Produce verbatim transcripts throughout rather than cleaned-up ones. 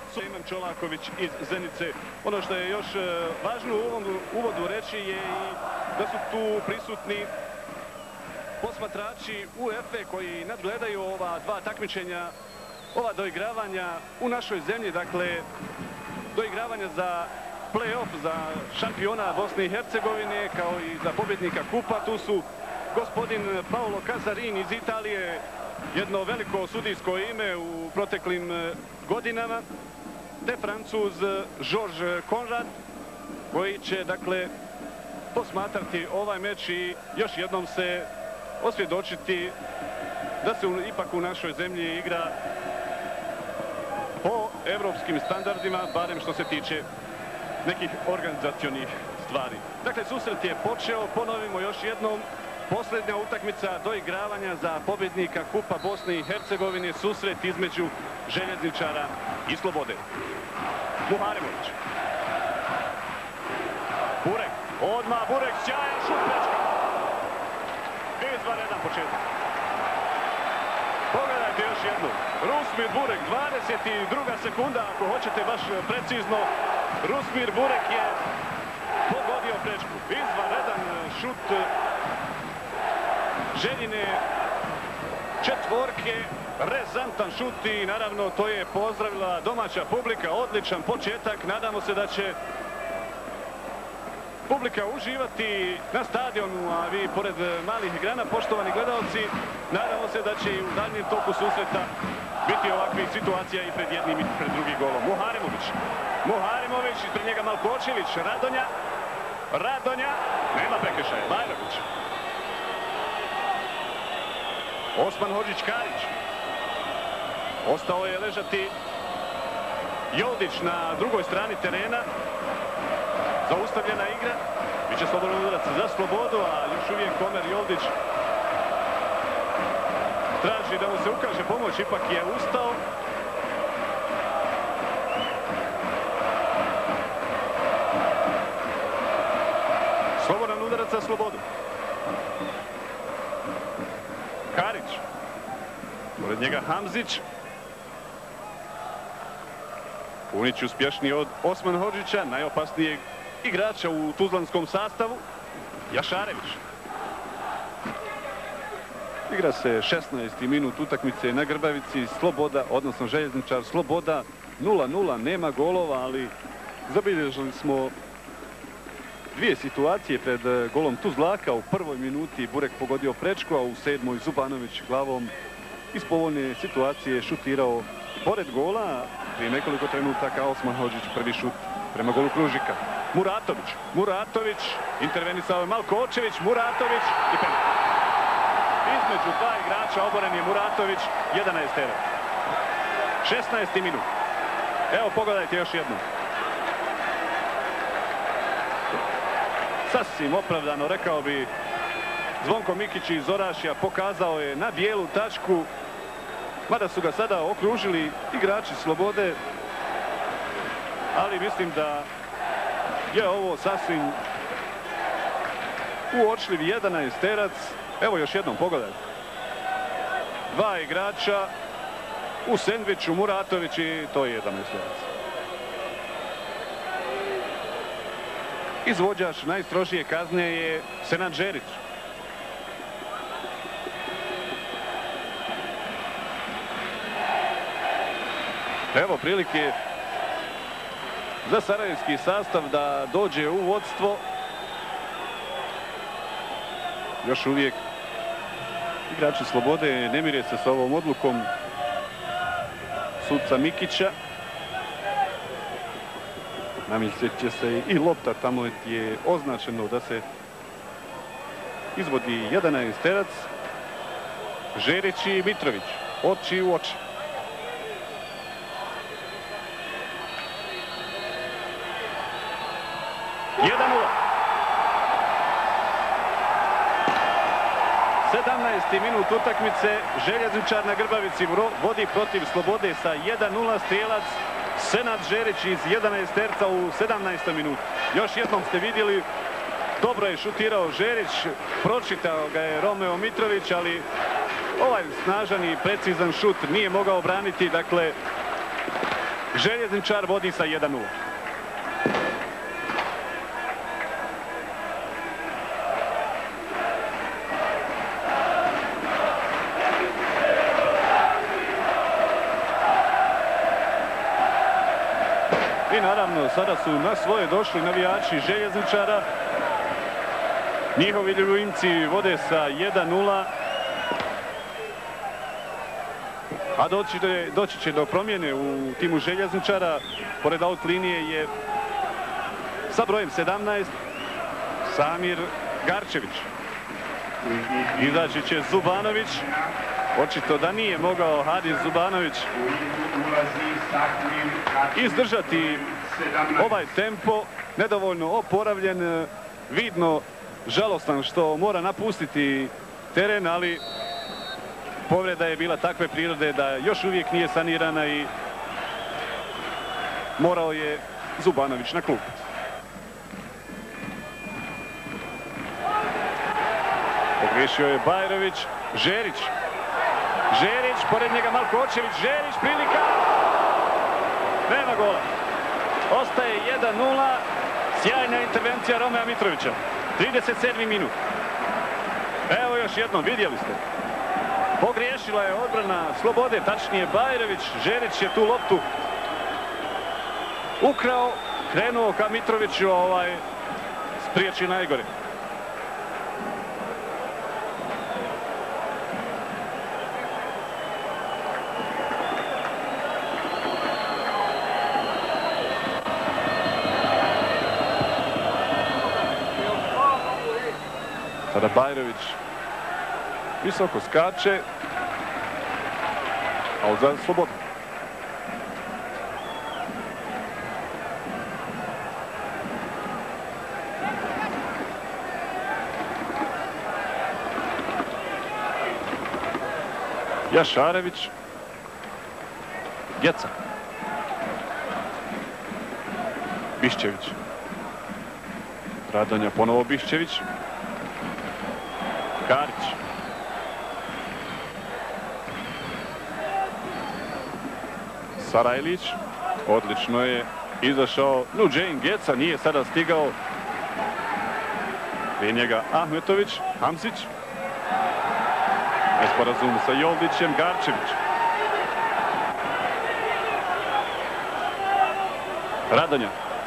Imam Čolaković iz Zenice. Ono što je još važno u ovom uvodu reći je i da su tu prisutni posmatrači U E F E koji nadgledaju ova dva takmičenja, ova doigravanja u našoj zemlji, dakle doigravanja za play-off za šampiona Bosne i Hercegovine kao i za pobjednika kupa. Tu su gospodin Paolo Casarin iz Italije, jedno veliko sudijsko ime u proteklim godinama, te Francuz Georges Conrad, koji će, dakle, posmatrati ovaj meč i još jednom se osvjedočiti da se ipak u našoj zemlji igra po evropskim standardima, barem što se tiče nekih organizacionih stvari. Dakle, susret je počeo, ponovimo još jednom, posljednja utakmica doigravanja za pobjednika kupa Bosne i Hercegovine, susret između Željezničara i Slobode. Muharemović. Burek, odmah Burek, sjajan šut prečka. Izvanredan početak. Pogledajte još jednu. Rusmir Burek, dvadeset druga sekunda, ako hoćete baš precizno. Rusmir Burek je pogodio prečku. Izvanredan šut Željine četvorke, rezantan šut i naravno to je pozdravila domaća publika. Odličan početak, nadamo se da će publika uživati na stadionu, a vi pored malih ekrana, poštovani gledalci, nadamo se da će i u daljnjem toku susreta biti ovakvih situacija i pred jednim i pred drugim golom. Muharemović, Muharemović, ispred njega Malkočević, Radonja, Radonja, nema prekršaja, Bajrović. Osman Hodžić-Karić. Ostao je ležati Joldić na drugoj strani terena. Zaustavljena igra. Biće slobodan udarac za Slobodu, a još uvijek Omer Joldić traži da mu se ukaže pomoć, ipak je ustao. Slobodan udarac za Slobodu. Karić. Pored njega Hamzić. Punić uspješniji od Osman Hodžića, najopasnijeg igrača u tuzlanskom sastavu. Jašarević. Igra se šesnaesti minut utakmice na Grbavici. Sloboda, odnosno Željezničar Sloboda, nula nula, nema golova, ali zabilježili smo dvije situacije pred golom Tuzlaka. U prvoj minuti Burek pogodio prečku, a u sedmoj Zubanović glavom iz povoljne situacije šutirao pored gola. Prije nekoliko trenutaka Osman Hodžić prvi šut prema golu Kružika. Muratović, Muratović, intervenisao je Malkočević, Muratović i penal. Između dva igrača oboren je Muratović, jedanaest tera. šesnaesti minut. Evo, pogledajte još jednom. Sasvim opravdano, rekao bi, Zvonko Mikić iz Orašja pokazao je na bijelu tačku, mada su ga sada okružili igrači Slobode, ali mislim da je ovo sasvim uočljiv jedanaesterac. Evo još jednom, pogledajte. Dva igrača u sendviču, Muratović i to je jedanaesterac. Izvođač najstrožije kazne je Senad Žerić. Evo prilike za sarajevski sastav da dođe u vodstvo. Još uvijek igrači Slobode ne mire se s ovom odlukom sudca Mikića. Namislit će se i lopta, tamo je označeno da se izvodi jedanaesterac. Žerić i Mitrović, oči u oči. jedan nula. sedamnaesti minut utakmice. Željezničar na Grbavici vodi protiv Slobode sa jedan nula. Strijelac Senad Žerić iz jedanaesterca u sedamnaestom minutu. Još jednom ste vidjeli, dobro je šutirao Žerić, pročitao ga je Romeo Mitrović, ali ovaj snažan i precizan šut nije mogao braniti. Dakle, Željezničar vodi sa jedan nula. I naravno, sada su na svoje došli navijači Željezničara. Njihovi ljubimci vode sa jedan nula. A doći, de, doći će do promjene u timu Željezničara. Pored out linije je sa brojem sedamnaest Samir Garčević. Izaći će Zubanović. Očito da nije mogao Hadis Zubanović izdržati ovaj tempo. Nedovoljno oporavljen, vidno žalostan što mora napustiti teren, ali povreda je bila takve prirode da još uvijek nije sanirana i morao je Zubanović na klub. Pogriješio je Bajrović. Žerić. Žerić, pored njega Malkočević. Žerić, prilika. Nema gola. Ostaje jedan nula. Sjajna intervencija Romea Mitrovića. trideset sedmi minut. Evo još jednom, vidjeli ste. Pogriješila je odbrana Slobode, tačnije Bajrović. Žerić je tu loptu ukrao, krenuo ka Mitroviću, ovaj spriječi najgore. Sada Bajrović visoko skače, a za Slobodu. Jašarević. Geca. Bišćević. Radonja, ponovo Bišćević. Karić. Sarajlić. Odlično je izašao Nuđein Geca, nije sada stigao. Prije njega Ahmetović. Hamzić. Nesporazum sa Joldićem. Garčević. Radonja.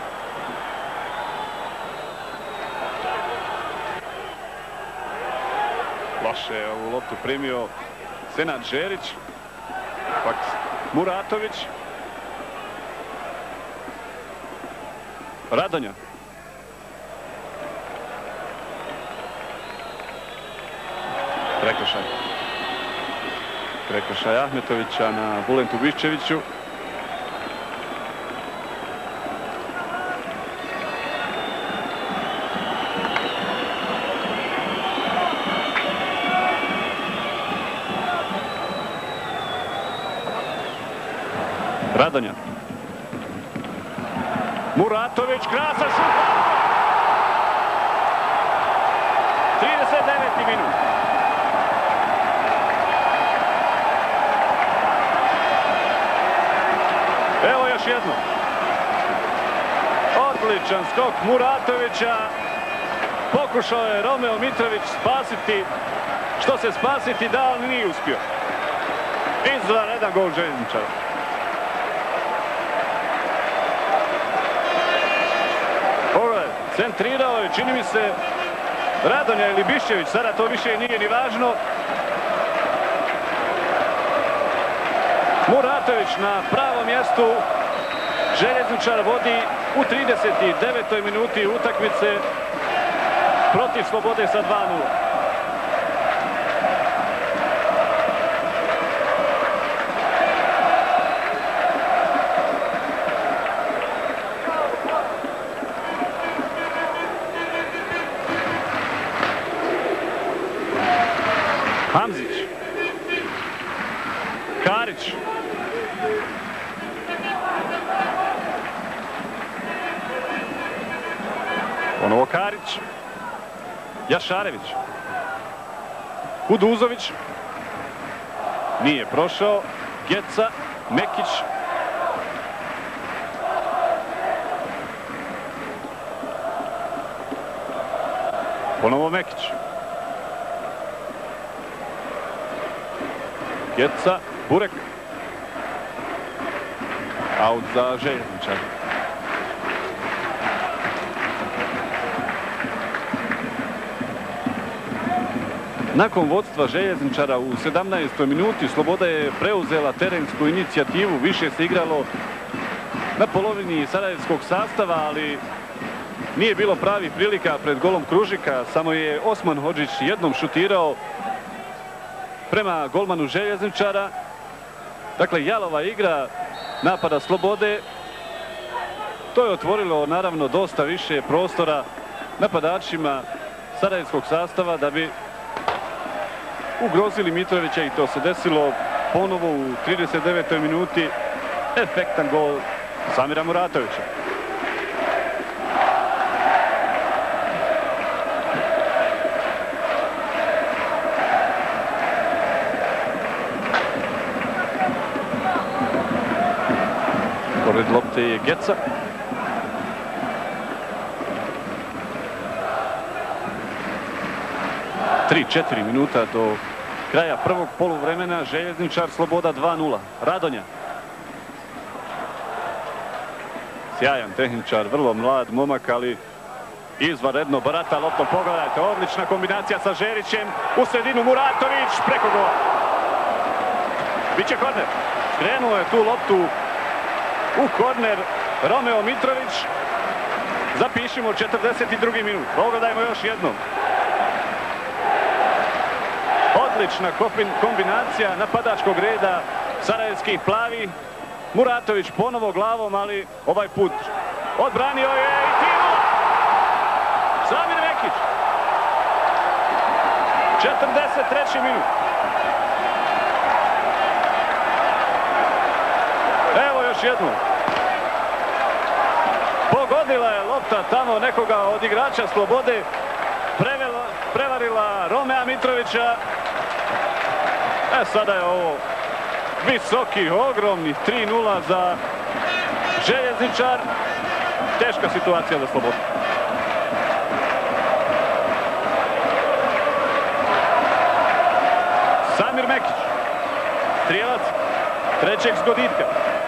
Loše je ovu loptu primio Senad Žerić. Pak Muratović. Radonja. Prekršaj. Prekršaj Ahmetovića na Bulentu Bišćeviću. Radonja. Muratović, krasan šut. trideset deveti minut. Evo još jedno. Odličan skok Muratovića. Pokušao je Romeo Mitrović spasiti što se spasiti da, ali nije uspio. Izvanredan gol Željezničara. Centrirao je, čini mi se, Radonja ili Bišćević, sada to više nije ni važno. Muratović na pravom mjestu. Željezničar vodi u trideset devetoj minuti utakmice protiv Slobode sa dva nula. Hamzić. Karić. Ponovo Karić. Jašarević. Kuduzović. Nije prošao. Geca. Mekić. Ponovo Mekić. Geca, Burek. Aut za Željezničar. Nakon vodstva Željezničara u sedamnaestoj minuti Sloboda je preuzela terensku inicijativu, više se igralo na polovini sarajevskog sastava, ali nije bilo pravih prilika pred golom Kružika, samo je Osman Hodžić jednom šutirao prema golmanu Željezničara. Dakle, jalova igra napada Slobode. To je otvorilo naravno dosta više prostora napadačima sarajevskog sastava da bi ugrozili Mitrovića i to se desilo ponovo u trideset devetoj minuti. Efektan gol Samira Muratovića. Pored lopte je Geca. tri četiri minuta do kraja prvog poluvremena. Željezničar Sloboda dva nula. Radonja. Sjajan tehničar, vrlo mlad momak, ali izvanredno barata loptom. Pogledajte, odlična kombinacija sa Žerićem. U sredinu Muratović, preko gola. Biće korner. Skrenuo je tu loptu u korner Romeo Mitrović. Zapišimo četrdeset drugi minut. Pogledajmo još jednom. Odlična kombinacija napadačkog reda sarajevskih plavi. Muratović ponovo glavom, ali ovaj put odbranio je i tiro! Samir Mekić. četrdeset treći minut. Evo još jednom. Pogodila je lopta tamo nekoga od igrača Slobode. Prevela, prevarila Romea Mitrovića. E, sada je ovo visoki, ogromni tri nula za Željezničar. Teška situacija za Slobodu. Samir Mekić. Strijelac trećeg zgoditka.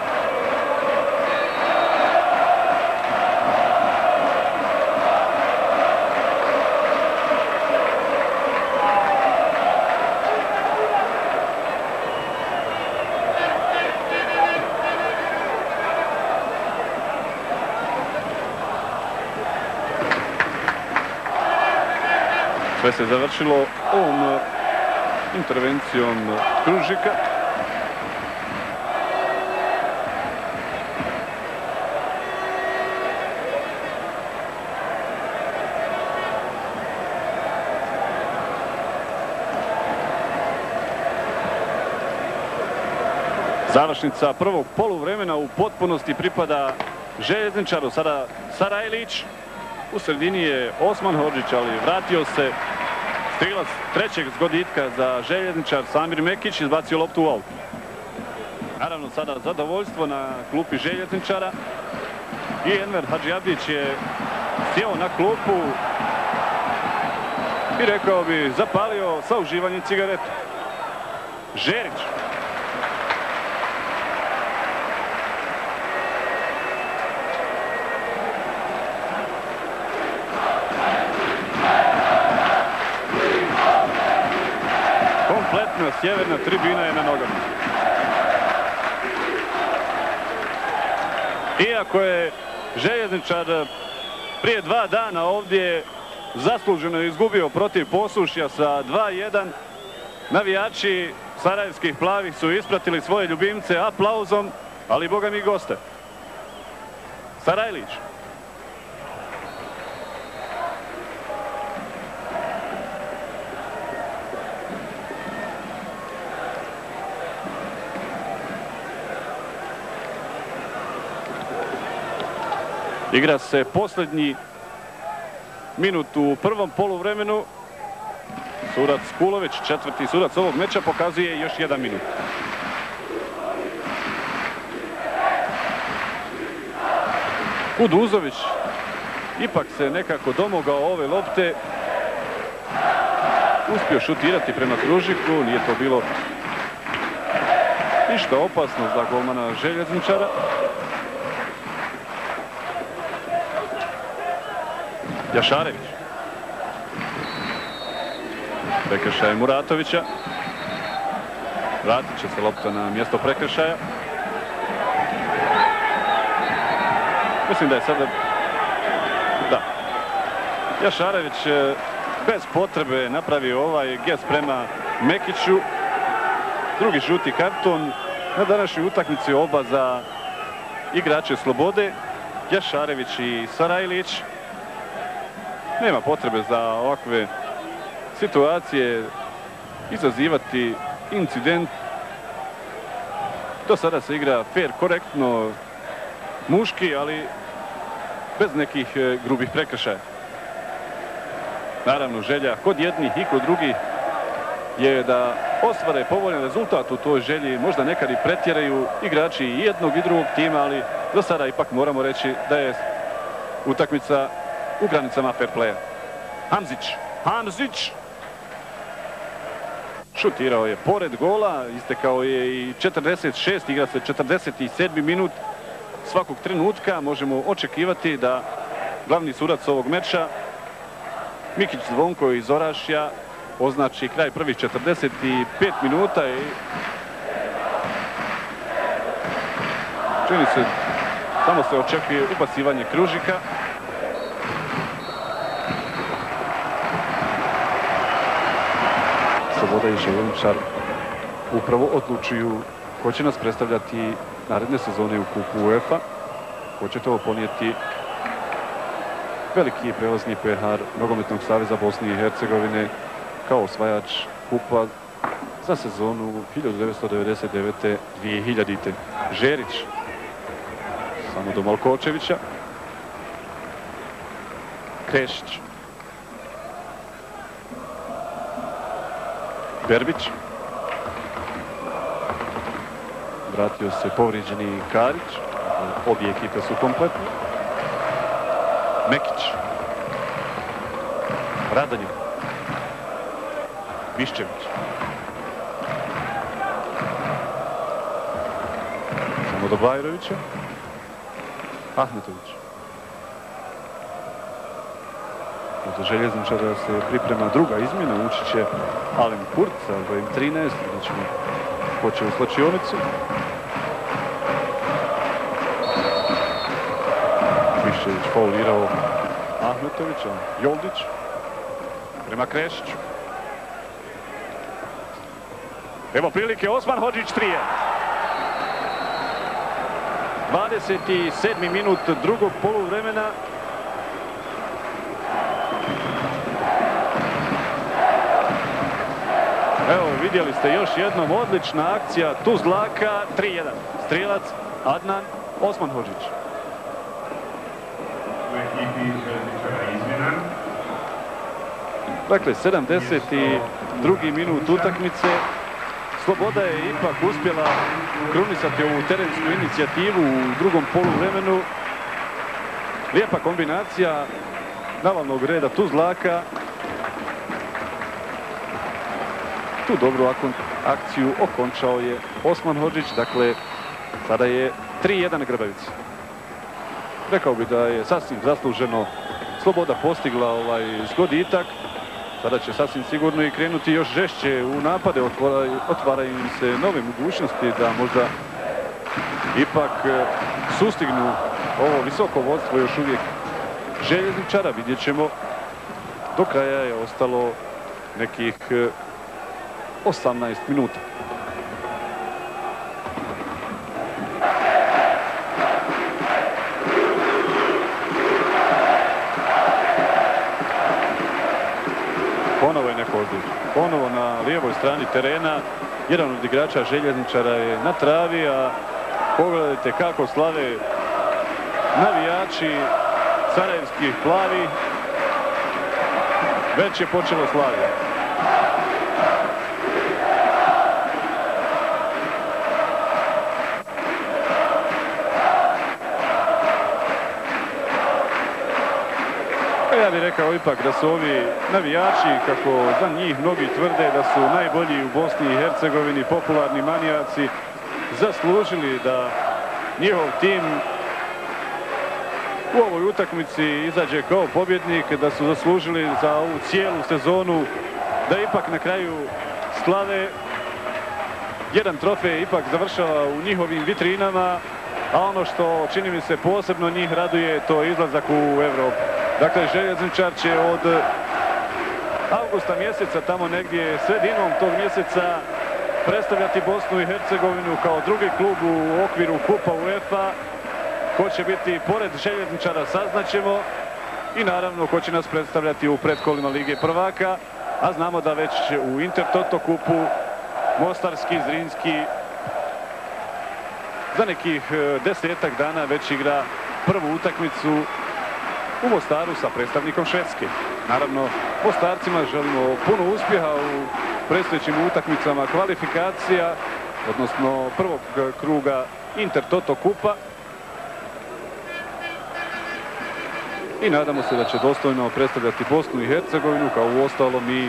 Sve se završilo ovom intervencijom Kružika. Završnica prvog poluvremena u potpunosti pripada Željezničaru. Sada Sarajlić. U sredini je Osman Hodžić, ali vratio se strilac trećeg zgoditka za Željezničar. Samir Mekić izbacio loptu u aut. Naravno sada zadovoljstvo na klupi Željezničara. I Enver Hadžiabdić je sjeo na klupu i rekao bi zapalio sa uživanjem cigaretu. Žerić. Kompletna sjeverna tribina je na nogama. Iako je Željezničar prije dva dana ovdje zasluženo izgubio protiv Posušja sa dva jedan, navijači sarajevskih plavih su ispratili svoje ljubimce aplauzom, ali boga mi goste. Sarajlić. Igra se posljednji minut u prvom poluvremenu. Sudac Kulović, četvrti sudac ovog meča, pokazuje još jedan minut. Kuduzović ipak se nekako domogao ove lopte. uspio šutirati prema Kružiku, nije to bilo ništa opasno za golmana Željezničara. Jašarević. Prekršaj Muratovića. Vratit će se lopta na mjesto prekršaja. Mislim da je sada... Da. Jašarević bez potrebe napravio ovaj gest prema Mekiću. Drugi žuti karton na današnjoj utakmici oba za igrače Slobode. Jašarević i Sarajlić. Nema potrebe za ovakve situacije izazivati incident. Do sada se igra fair, korektno, muški, ali bez nekih grubih prekršaja. Naravno, želja kod jednih i kod drugih je da ostvare povoljan rezultat. U toj želji možda nekad i pretjeraju igrači i jednog i drugog tima, ali do sada ipak moramo reći da je utakmica u granicama fair playa. Hamzić. Hamzić. Šutirao je pored gola, istekao je i četrdeset šesti, igra se četrdeset sedmi minut. Svakog trenutka možemo očekivati da glavni sudac ovog meča, Mikić Zvonko iz Orašja, označi kraj prvih četrdeset pet minuta i čini se, samo se očekuje ubacivanje Kružika. Sloboda i Željezničar upravo odlučuju ko će nas predstavljati naredne sezone u kupu UEFA. Ko će to ponijeti veliki prelazni pehar Nogometnog saveza Bosne i Hercegovine kao osvajač kupa za sezonu hiljadu devetsto devedeset devete dvije hiljadite. Žerić. Samo do Malkočevića. Krešić. Berbić. Vratio se povrijeđeni Karić. Obje ekipe su kompletne. Mekić. Radanjev. Viščević. Samo do Bajrovića. Ahmetović. Od Željezničara se priprema druga izmjena. Ući će Alen Kurz sa brojem trinaest. Znači hoće u slačionicu. Viščević faulirao Ahmetovića. Joldić. Prema Krešiću. Evo prilike, Osman Hodžić trije. dvadeset sedmi minut drugog poluvremena. Evo, vidjeli ste još jednom odlična akcija Tuzlaka, tri jedan. Strijelac Adnan Osman Hodžić. Dakle, sedamdeset drugi minut utakmice. Sloboda je ipak uspjela krunisati ovu terensku inicijativu u drugom poluvremenu. Lijepa kombinacija navalnog reda Tuzlaka. Tu dobru akciju okončao je Osman Hodžić. Dakle, sada je tri jedan Grbavica. Rekao bi da je sasvim zasluženo Sloboda postigla ovaj zgoditak. Sada će sasvim sigurno i krenuti još žešće u napade. Otvaraju, otvaraju im se nove mogućnosti da možda ipak sustignu ovo visoko vodstvo još uvijek Željezničara. Vidjet ćemo. Do kraja je ostalo nekih osamnaest minuta. Ponovo je neko ovdje. Ponovo na lijevoj strani terena. Jedan od igrača Željezničara je na travi, a pogledajte kako slave navijači sarajevskih plavi. Već je počelo slavlje. Ja bih rekao ipak da su ovi navijači, kako za njih mnogi tvrde da su najbolji u Bosni i Hercegovini, popularni manijaci, zaslužili da njihov tim u ovoj utakmici izađe kao pobjednik, da su zaslužili za ovu cijelu sezonu da ipak na kraju slave. Jedan trofej ipak završava u njihovim vitrinama, a ono što čini mi se posebno njih raduje, to je izlazak u Evropu. Dakle, Željezničar će od avgusta mjeseca, tamo negdje sredinom tog mjeseca, predstavljati Bosnu i Hercegovinu kao drugi klub u okviru Kupa UEFA. Ko će biti pored Željezničara saznaćemo i naravno ko će nas predstavljati u pretkolima Lige prvaka, a znamo da već u Intertoto kupu Mostarski, Zrinski za nekih desetak dana već igra prvu utakmicu u Mostaru sa predstavnikom Švedske. Naravno, Mostarcima želimo puno uspjeha u predstojećim utakmicama kvalifikacija, odnosno prvog kruga Intertoto kupa. I nadamo se da će dostojno predstavljati Bosnu i Hercegovinu, kao u ostalom i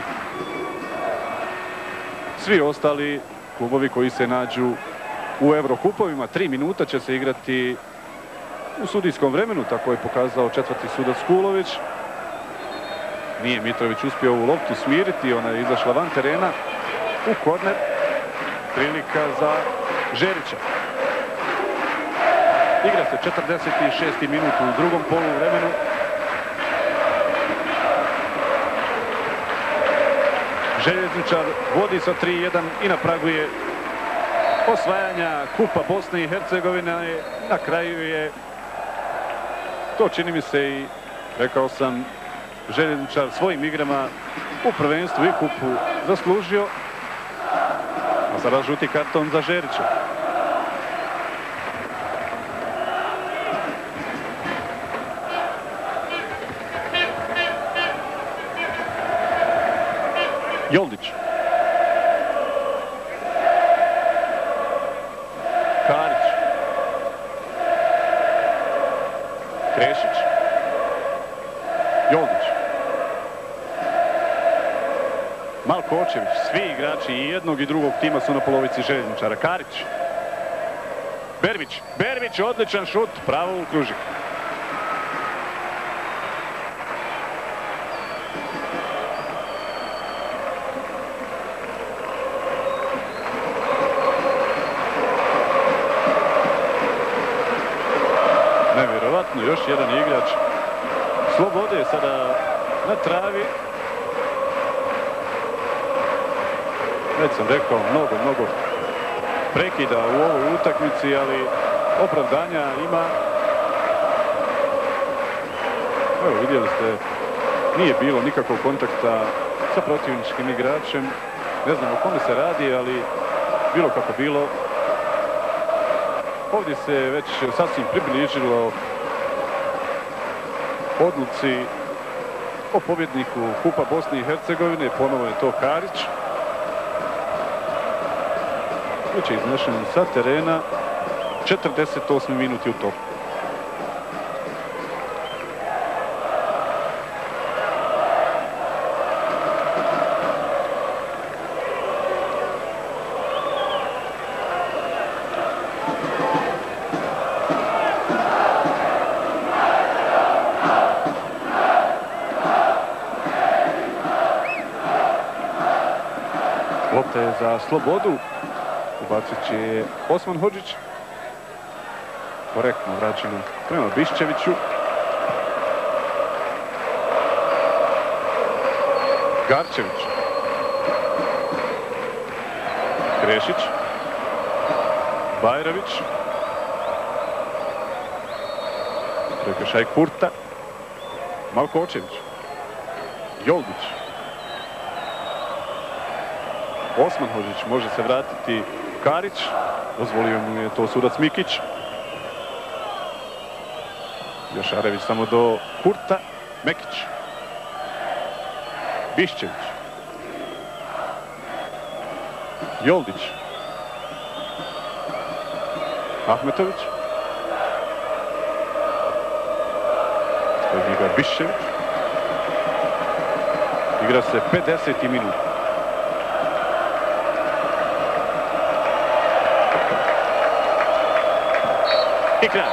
svi ostali klubovi koji se nađu u Evrokupovima. Tri minuta će se igrati u sudijskom vremenu, tako je pokazao četvrti sudac Kulović. Nije Mitrović uspio ovu loptu smiriti, ona je izašla van terena u korner. Prilika za Žerića. Igra se četrdeset šesti minut u drugom poluvremenu. Željezničar vodi sa tri jedan i na pragu je osvajanja Kupa Bosne i Hercegovine. Na kraju je to, čini mi se, i rekao sam, Željezničar svojim igrama u prvenstvu i kupu zaslužio. A sada žuti karton za Žerića. Joldić. Karić. Krešić. Joldić. Malkočević. Svi igrači i jednog i drugog tima su na polovici Željezničara. Karić. Berbić. Berbić, odličan šut, pravo u kružik. Nevjerovatno, još jedan igrač Slobode sada na travi. Već sam rekao, mnogo, mnogo prekida u ovoj utakmici, ali opravdanja ima. Evo, vidjeli ste, nije bilo nikakvog kontakta sa protivničkim igračem. Ne znam o kome se radi, ali bilo kako bilo, ovdje se već sasvim približilo odluci o pobjedniku Kupa Bosne i Hercegovine. Ponovo je to Karić. Već je iznešen sa terena. četrdeset osmi minut je u toku. Lopta je za Slobodu. Ubacit će Osman Hodžić. Korektno vraćeno prema Biščeviću. Garčević. Krešić. Bajrović. Prekršaj Kurta. Malkočević. Joldić. Osman Hodžić, može se vratiti Karić. Dozvolio mu je to sudac Mikić. Jošarević samo do Kurta. Mekić. Biščević. Joldić. Ahmetović. Stoji ga Biščević. Igra se pedeseti minut. I kraj.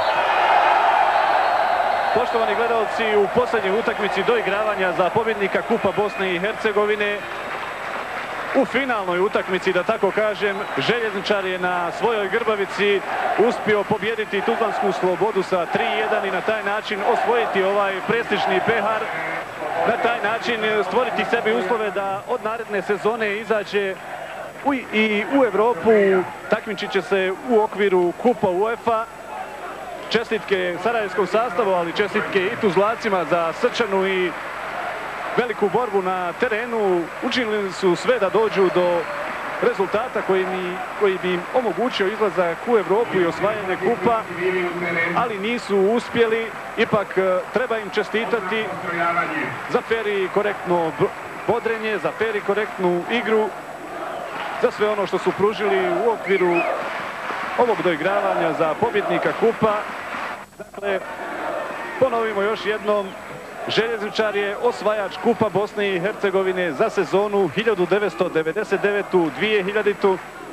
Poštovani gledalci, u posljednjoj utakmici doigravanja za pobjednika Kupa Bosne i Hercegovine, u finalnoj utakmici, da tako kažem, Željezničar je na svojoj Grbavici uspio pobijediti Tuzlansku Slobodu sa tri jedan i na taj način osvojiti ovaj prestižni pehar, na taj način stvoriti sebi uslove da od naredne sezone izađe u, i u Evropu, takmičit će se u okviru Kupa UEFA. Čestitke sarajevskom sastavu, ali čestitke i Tuzlacima za srčanu i veliku borbu na terenu. Učinili su sve da dođu do rezultata koji, mi, koji bi im omogućio izlazak u Evropu i osvajanje kupa, ali nisu uspjeli. Ipak treba im čestitati za fer i korektno bodrenje, za fer i korektnu igru, za sve ono što su pružili u okviru ovog doigravanja za pobjednika kupa. Dakle, ponovimo još jednom, Željezničar je osvajač Kupa Bosne i Hercegovine za sezonu hiljadu devetsto devedeset devete. dvije hiljadite.